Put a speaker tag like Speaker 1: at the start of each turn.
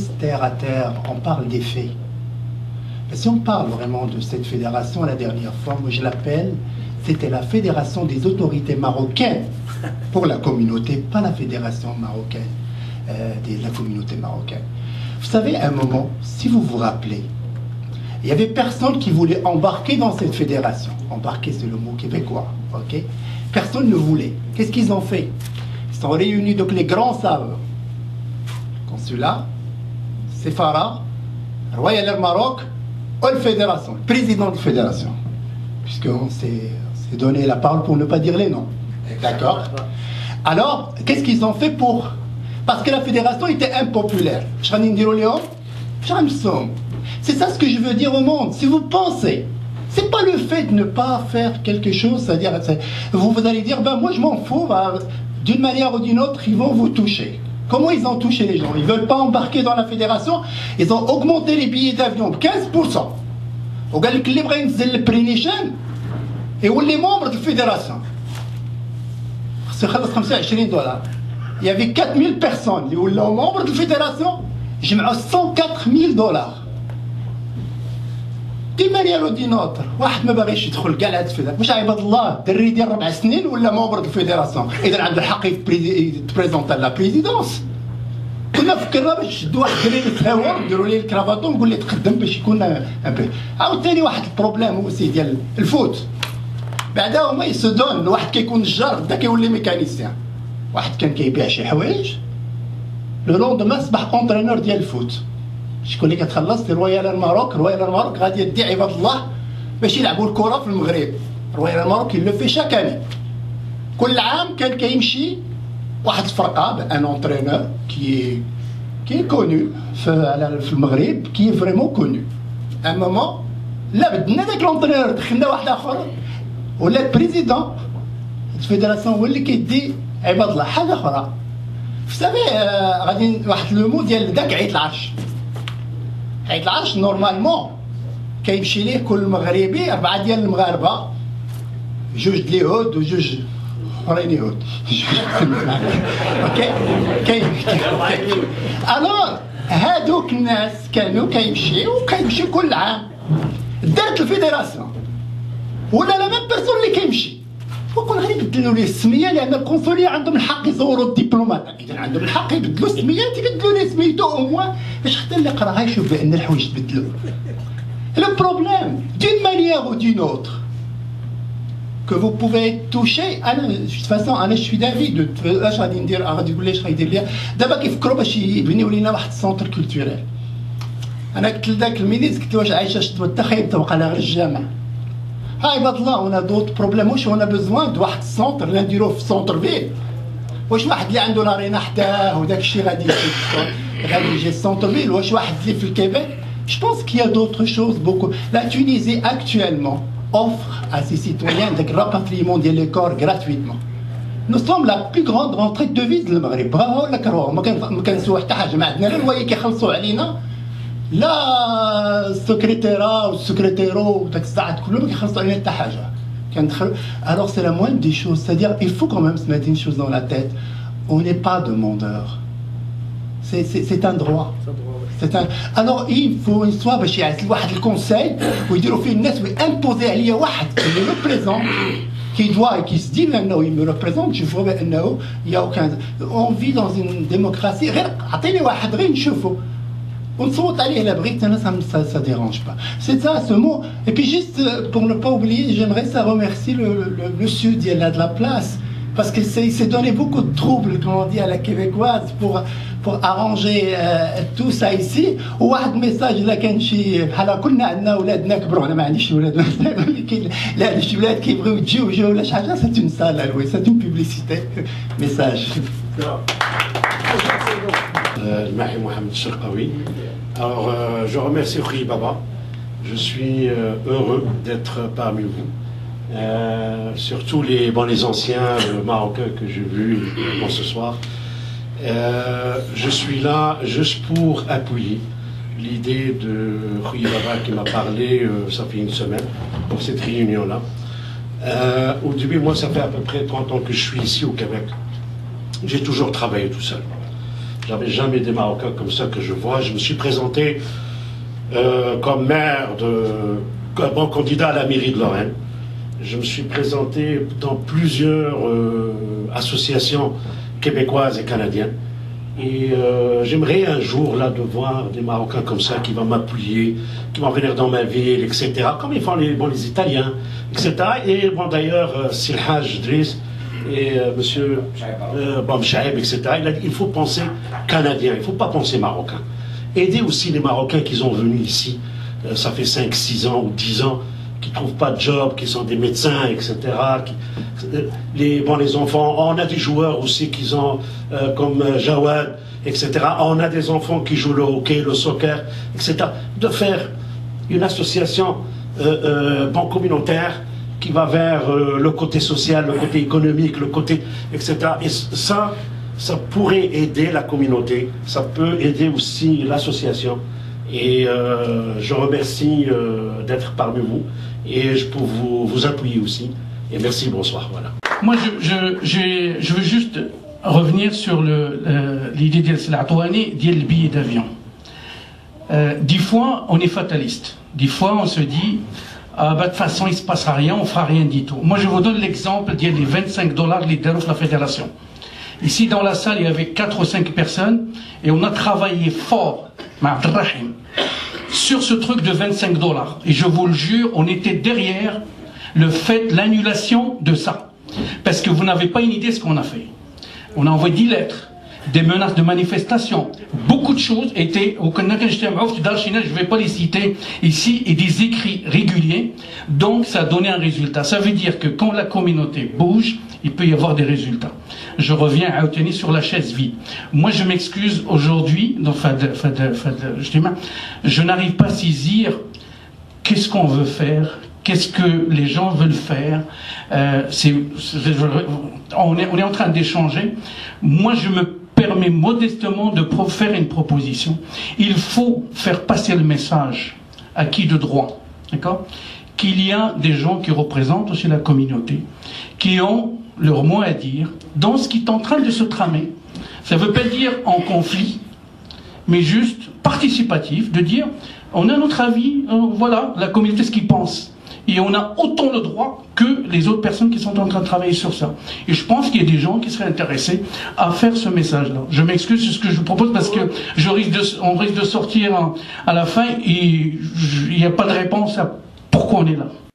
Speaker 1: Terre à terre, on parle des faits. Mais si on parle vraiment de cette fédération, la dernière fois, moi je l'appelle, c'était la fédération des autorités marocaines pour la communauté, pas la fédération marocaine, de la communauté marocaine. Vous savez, à un moment, si vous vous rappelez, il y avait personne qui voulait embarquer dans cette fédération. Embarquer, c'est le mot québécois, ok? Personne ne voulait. Qu'est-ce qu'ils ont fait? Ils sont réunis, donc les grands savent. Consulat, Sefara, Royal Air Maroc, ou la fédération, le président de la fédération. Puisqu'on s'est donné la parole pour ne pas dire les noms. D'accord? Alors, qu'est-ce qu'ils ont fait pour... Parce que la fédération était impopulaire. C'est ça ce que je veux dire au monde. Si vous pensez, c'est pas le fait de ne pas faire quelque chose, c'est-à-dire, vous allez dire, ben moi je m'en fous, ben, d'une manière ou d'une autre, ils vont vous toucher. Comment ils ont touché les gens? Ils ne veulent pas embarquer dans la fédération, ils ont augmenté les billets d'avion de 15%. وقال لك اللي بغى ينزل البرينيشن يولي membre de la fédération. خصو يخلص $25. Il y avait 4000 personnes اللي ولاو membres de la fédération, جمعوا $104,000. d'une manière ou d'une autre واحد ما باغيش يدخل كاع لهاد الفيدراسيون. واش عباد الله دري ديال 4 سنين ولا موبر د الفيدراسيون؟ اذا عنده الحق يتبريزونتا لا بريزيدونس. كنا فكرنا باش نشدوا واحد الدري يتهاور نديروا ليه الكرافاتو ونقول ليه تقدم باش يكون امبي. عاوتاني واحد البروبليم هو سي ديال الفوت. بعدا هما يسدون واحد كيكون نجار بدا كيولي ميكانيسيان. واحد كان كيبيع شي حوايج لو لوندومان صبح اونترينور ديال الفوت. شكون اللي كتخلص في رويال الماروك؟ رويال الماروك غادي يدي عباد الله باش يلعبوا الكره في المغرب. رويال الماروك لو في شاك اني. كل عام كان كيمشي واحد الفرقه بان اونترينور كي كونو في المغرب، كي فريمون كونو. ان مومون لا بدلنا داك لونترينور دخلنا واحد اخر ولا البريزيدون الفيدراسيون هو اللي كيدي عباد الله. حاجه اخرى فسافي غادي واحد لو مو ديال داك عيد العرش. عيد العرش نورمالمون كيمشي ليه كل مغربي 4 ديال المغاربه، 2 د اليهود و2 اخرين يهود. اوكي كاين الوغ هادوك الناس كانوا كيمشيو كل عام. دارت الفيدراسيون ولا لا ميم بيرسون اللي كيمشي وكون غادي يبدلوا ليه السميه، لان القنصليه عندهم الحق يزوروا الدبلومات. اذا عندهم الحق يبدلوا السميات يبدلوا ليه سميتو او موان باش حتى اللي قراها يشوف بان الحوايج تبدلوا. لو بروبليم دون مانيير او دون اوتر que vous pouvez toucher. انا de toute façon انا شوي دافي اش غادي ندير، غادي يقول لي اش غيدير ليا. دابا كيفكروا باش يبنيو لينا واحد السونتر كولتوريل. انا قلت لذاك المينيس قلت له واش عايشه شتو تخيب تبقى لها غير الجامع. هاي عباد الله اون دوت بروبليم. واش اون بوزوان دو واحد السونتر اللي نديروه في سونتر فيل؟ واش واحد اللي عنده لارينا حداه وداك الشيء غادي يجي السونتر فيل؟ واش واحد اللي في الكيبيك؟ Je pense qu'il y a d'autres choses beaucoup. La Tunisie actuellement offre à ses citoyens des rapatriements des corps gratuitement. Nous sommes la plus grande rentrée de devises du Maghreb. Bravo la كروه ما كنسوا حتى حاجه. ما عندنا لا الواي كيخلصوا علينا، لا السكرتيرا والسكرتيرو وداك الساعات كلهم كيخلصوا علينا حتى حاجه. كندخلوا alors c'est la moindre des choses. C'est-à-dire il faut quand même se mettre une chose dans la tête. On n'est pas demandeur. C'est un droit. Alors il faut une soit باش يعزل واحد الكونساي ويديروا فيه الناس ويمبوزي عليا واحد اللي ريبريزونت qui doit qui se dit maintenant il me représente. Je vois بانه il y a aucun on vit dans une démocratie. غير عطيني واحد غير نشوفه ونصوت عليه لا بغيت انا. ça dérange pas. C'est ça ce mot. Et puis juste pour ne pas oublier, j'aimerais ça remercier le sud de la place parce que c'est donné beaucoup de troubles, comme on dit à la québécoise, pour arranger tout ça ici. وواحد ميساج الا كان شي بحال كنا عندنا ولادنا كبروا. انا ما عنديش ولاد لا شي ولاد كيبغيو يجيو ولا شي حاجه. سي اون سال وي سي اون بوبليسيتي ميساج.
Speaker 2: الماحي محمد الشرقاوي. Alors je remercie Khoury Baba. Je suis heureux d'être parmi vous. Surtout les anciens marocains que j'ai vus ce soir. Je suis là juste pour appuyer l'idée de Khoury Baba qui m'a parlé, ça fait une semaine, pour cette réunion-là. Au début, moi, ça fait à peu près 30 ans que je suis ici au Québec. J'ai toujours travaillé tout seul. J'avais jamais des Marocains comme ça que je vois. Je me suis présenté comme maire comme candidat à la mairie de Lorraine. Je me suis présenté dans plusieurs associations québécoises et canadiennes. Et j'aimerais un jour là de voir des Marocains comme ça qui vont m'appuyer, qui vont venir dans ma ville, etc. Comme ils font les Italiens, etc. Et bon d'ailleurs, Silhaj Driss et monsieur Bamchaeb, etc. Il a dit il faut penser canadien, il ne faut pas penser marocain. Aider aussi les Marocains qui sont venus ici, ça fait 5, 6 ans ou 10 ans, qui ne trouvent pas de job, qui sont des médecins, etc. Les enfants, on a des joueurs aussi qui ont, comme Jawad, etc. On a des enfants qui jouent le hockey, le soccer, etc. De faire une association communautaire qui va vers le côté social, le côté économique, le côté, etc. Et ça pourrait aider la communauté, ça peut aider aussi l'association. Et je remercie d'être parmi vous et je peux vous appuyer aussi. Et merci, bonsoir. Voilà.
Speaker 3: Moi, je veux juste revenir sur l'idée de l'Atouani, le billet d'avion. Des fois, on est fataliste. Des fois, on se dit, ah, bah, de toute façon, il ne se passera rien, on ne fera rien du tout. Moi, je vous donne l'exemple des $25 les de la fédération. Ici, dans la salle, il y avait 4 ou 5 personnes et on a travaillé fort, sur ce truc de $25. Et je vous le jure, on était derrière l'annulation de ça. Parce que vous n'avez pas une idée de ce qu'on a fait. On a envoyé 10 lettres, des menaces de manifestation, beaucoup de choses étaient, je ne vais pas les citer ici, et des écrits réguliers. Donc ça a donné un résultat. Ça veut dire que quand la communauté bouge, il peut y avoir des résultats. Je reviens à obtenir sur la chaise vide. Moi, je m'excuse aujourd'hui, je n'arrive pas à saisir qu'est-ce qu'on veut faire, qu'est-ce que les gens veulent faire. On est en train d'échanger. Moi, je me permets modestement de faire une proposition. Il faut faire passer le message à qui de droit, d'accord, qu'il y a des gens qui représentent aussi la communauté, qui ont leur mot à dire dans ce qui est en train de se tramer. Ça ne veut pas dire en conflit, mais juste participatif, de dire on a notre avis, voilà, la communauté ce qu'ils pense. Et on a autant le droit que les autres personnes qui sont en train de travailler sur ça. Et je pense qu'il y a des gens qui seraient intéressés à faire ce message-là. Je m'excuse sur ce que je vous propose parce que on risque de sortir à la fin et il n'y a pas de réponse à pourquoi on est là.